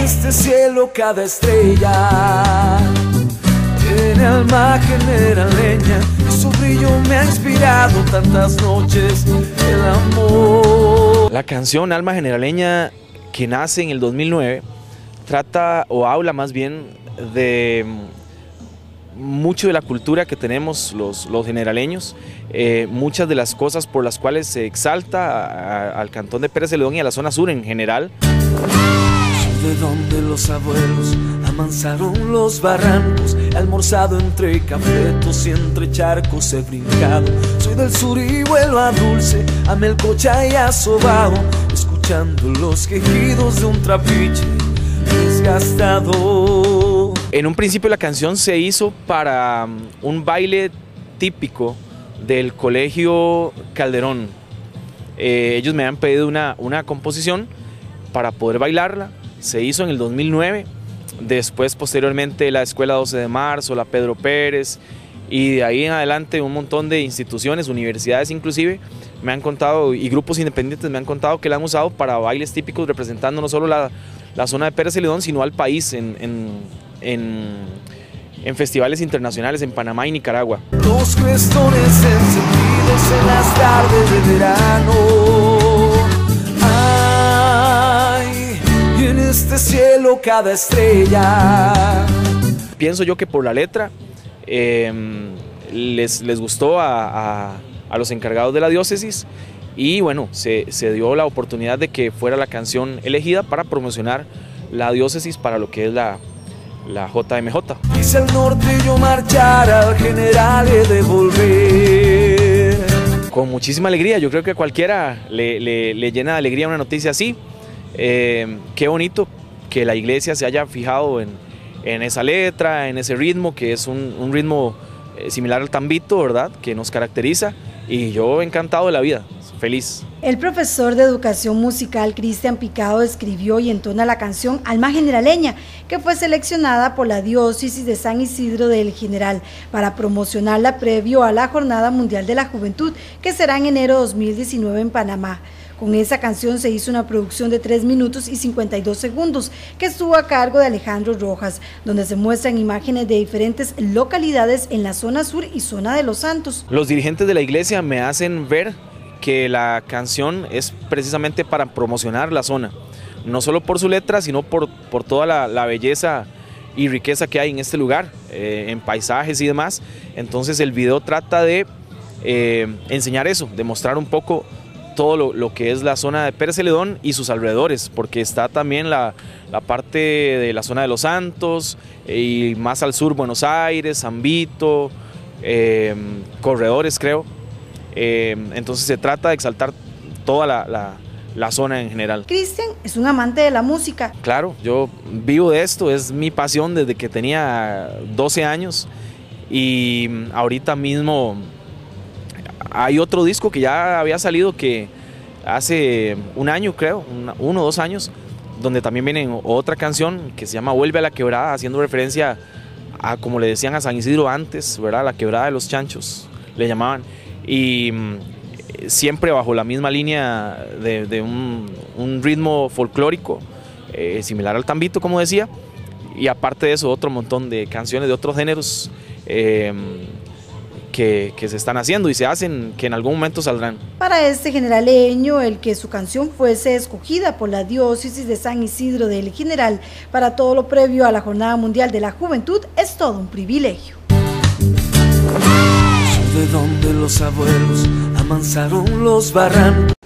este cielo cada estrella tiene alma generaleña, y su brillo me ha inspirado tantas noches el amor. La canción Alma Generaleña, que nace en el 2009, trata o habla más bien de mucho de la cultura que tenemos los generaleños, muchas de las cosas por las cuales se exalta al cantón de Pérez Celedón y a la zona sur en general. Soy de donde los abuelos amansaron los barrancos, he almorzado entre cafetos y entre charcos he brincado. Soy del sur y vuelo a Dulce, a Melcocha y a Sobao, escuchando los quejidos de un trapiche desgastado. En un principio la canción se hizo para un baile típico del Colegio Calderón. Ellos me han pedido una composición para poder bailarla. Se hizo en el 2009, después posteriormente la Escuela 12 de Marzo, la Pedro Pérez, y de ahí en adelante un montón de instituciones, universidades inclusive, me han contado, y grupos independientes me han contado que la han usado para bailes típicos representando no solo la zona de Pérez Celedón, sino al país en festivales internacionales en Panamá y Nicaragua. Los crestones encendidos en las tardes de verano, ay, y en este cielo cada estrella. Pienso yo que por la letra les gustó a los encargados de la diócesis, y bueno, se dio la oportunidad de que fuera la canción elegida para promocionar la diócesis para lo que es la JMJ. Quise al norte yo marchar, al general he de volver. Con muchísima alegría, yo creo que a cualquiera le llena de alegría una noticia así. Qué bonito que la iglesia se haya fijado en esa letra, en ese ritmo, que es un ritmo similar al tambito, ¿verdad?, que nos caracteriza, y yo encantado de la vida, feliz. El profesor de educación musical Cristian Picado escribió y entona la canción Alma Generaleña, que fue seleccionada por la diócesis de San Isidro del General para promocionarla previo a la Jornada Mundial de la Juventud, que será en enero de 2019 en Panamá. Con esa canción se hizo una producción de 3 minutos y 52 segundos que estuvo a cargo de Alejandro Rojas, donde se muestran imágenes de diferentes localidades en la zona sur y zona de Los Santos. Los dirigentes de la iglesia me hacen ver que la canción es precisamente para promocionar la zona, no solo por su letra, sino por toda la belleza y riqueza que hay en este lugar, en paisajes y demás. Entonces el video trata de enseñar eso, de mostrar un poco todo lo que es la zona de Pérez Celedón y sus alrededores, porque está también la parte de la zona de Los Santos, y más al sur Buenos Aires, San Vito, Corredores creo. Entonces se trata de exaltar toda la zona en general. Cristian es un amante de la música. Claro, yo vivo de esto, es mi pasión desde que tenía 12 años, y ahorita mismo hay otro disco que ya había salido, que hace un año creo, 1 o 2 años, donde también viene otra canción que se llama Vuelve a la Quebrada, haciendo referencia a, como le decían a San Isidro antes, ¿verdad?, la Quebrada de los Chanchos le llamaban, y siempre bajo la misma línea de un ritmo folclórico, similar al tambito, como decía, y aparte de eso otro montón de canciones de otros géneros que se están haciendo y se hacen, que en algún momento saldrán. Para este generaleño, el que su canción fuese escogida por la diócesis de San Isidro del General para todo lo previo a la Jornada Mundial de la Juventud es todo un privilegio. Soy de donde los abuelos amansaron los barrancos.